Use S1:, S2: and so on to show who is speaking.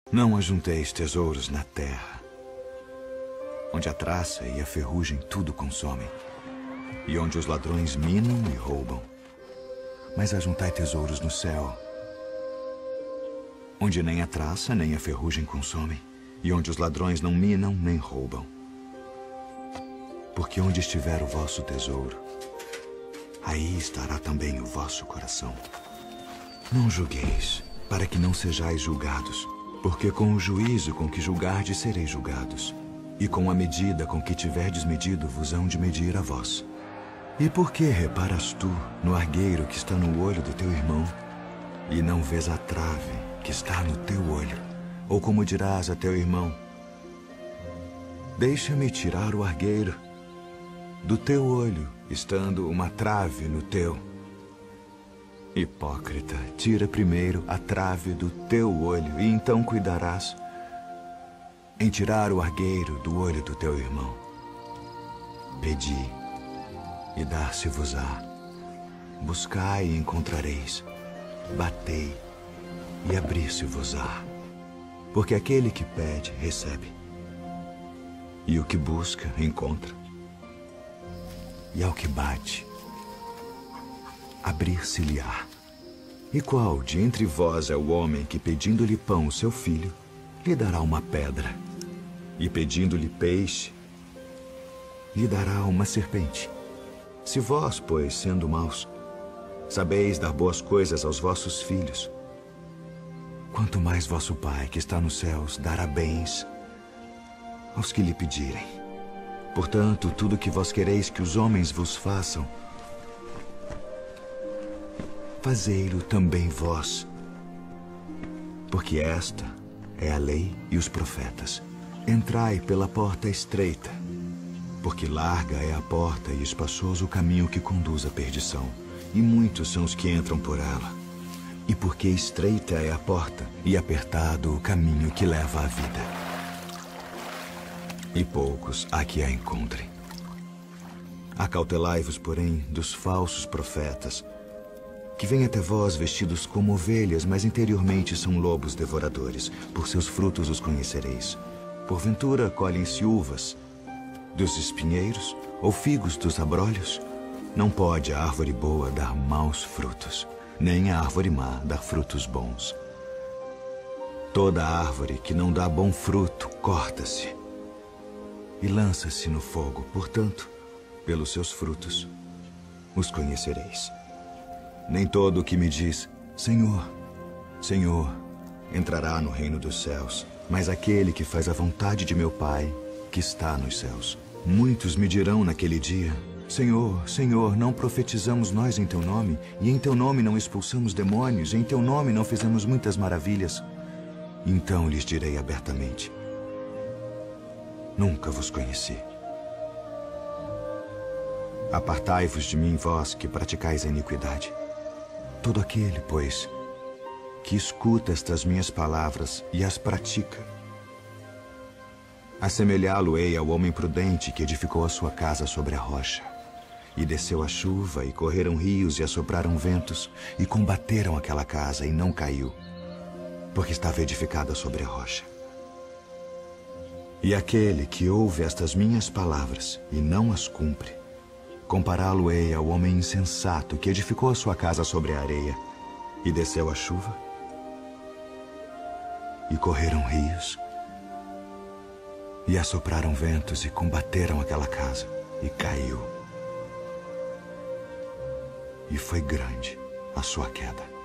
S1: Não ajunteis tesouros na terra, onde a traça e a ferrugem tudo consomem, e onde os ladrões minam e roubam. Mas ajuntai tesouros no céu, onde nem a traça nem a ferrugem consomem, e onde os ladrões não minam nem roubam. Porque onde estiver o vosso tesouro, aí estará também o vosso coração. Não julgueis, para que não sejais julgados, porque com o juízo com que julgardes sereis julgados, e com a medida com que tiverdes medido vos hão de medir a vós. E por que reparas tu no argueiro que está no olho do teu irmão, e não vês a trave que está no teu olho? Ou como dirás a teu irmão: deixa-me tirar o argueiro do teu olho, estando uma trave no teu? Hipócrita, tira primeiro a trave do teu olho, e então cuidarás em tirar o argueiro do olho do teu irmão. Pedi, e dar-se-vos-á. Buscai e encontrareis. Batei, e abrir-se-vos-á. Porque aquele que pede, recebe. E o que busca, encontra. E ao que bate, abrir-se-lhe-á. E qual de entre vós é o homem que, pedindo-lhe pão o seu filho, lhe dará uma pedra? E pedindo-lhe peixe, lhe dará uma serpente? Se vós, pois, sendo maus, sabeis dar boas coisas aos vossos filhos, quanto mais vosso Pai, que está nos céus, dará bens aos que lhe pedirem. Portanto, tudo que vós quereis que os homens vos façam, fazei-lo também vós. Porque esta é a lei e os profetas. Entrai pela porta estreita, porque larga é a porta e espaçoso o caminho que conduz à perdição, e muitos são os que entram por ela. E porque estreita é a porta e apertado o caminho que leva à vida, e poucos há que a encontrem. Acautelai-vos, porém, dos falsos profetas, que vêm até vós vestidos como ovelhas, mas interiormente são lobos devoradores. Por seus frutos os conhecereis. Porventura colhem-se uvas dos espinheiros ou figos dos abrolhos? Não pode a árvore boa dar maus frutos, nem a árvore má dar frutos bons. Toda árvore que não dá bom fruto corta-se e lança-se no fogo. Portanto, pelos seus frutos os conhecereis. Nem todo o que me diz, Senhor, Senhor, entrará no reino dos céus, mas aquele que faz a vontade de meu Pai, que está nos céus. Muitos me dirão naquele dia, Senhor, Senhor, não profetizamos nós em teu nome, e em teu nome não expulsamos demônios, e em teu nome não fizemos muitas maravilhas? Então lhes direi abertamente, nunca vos conheci. Apartai-vos de mim, vós que praticais a iniquidade. Todo aquele, pois, que escuta estas minhas palavras e as pratica, assemelhá-lo-ei ao homem prudente que edificou a sua casa sobre a rocha. E desceu a chuva, e correram rios, e assopraram ventos, e combateram aquela casa, e não caiu, porque estava edificada sobre a rocha. E aquele que ouve estas minhas palavras e não as cumpre, compará-lo-ei ao homem insensato que edificou a sua casa sobre a areia, e desceu a chuva, e correram rios, e assopraram ventos, e combateram aquela casa, e caiu. E foi grande a sua queda.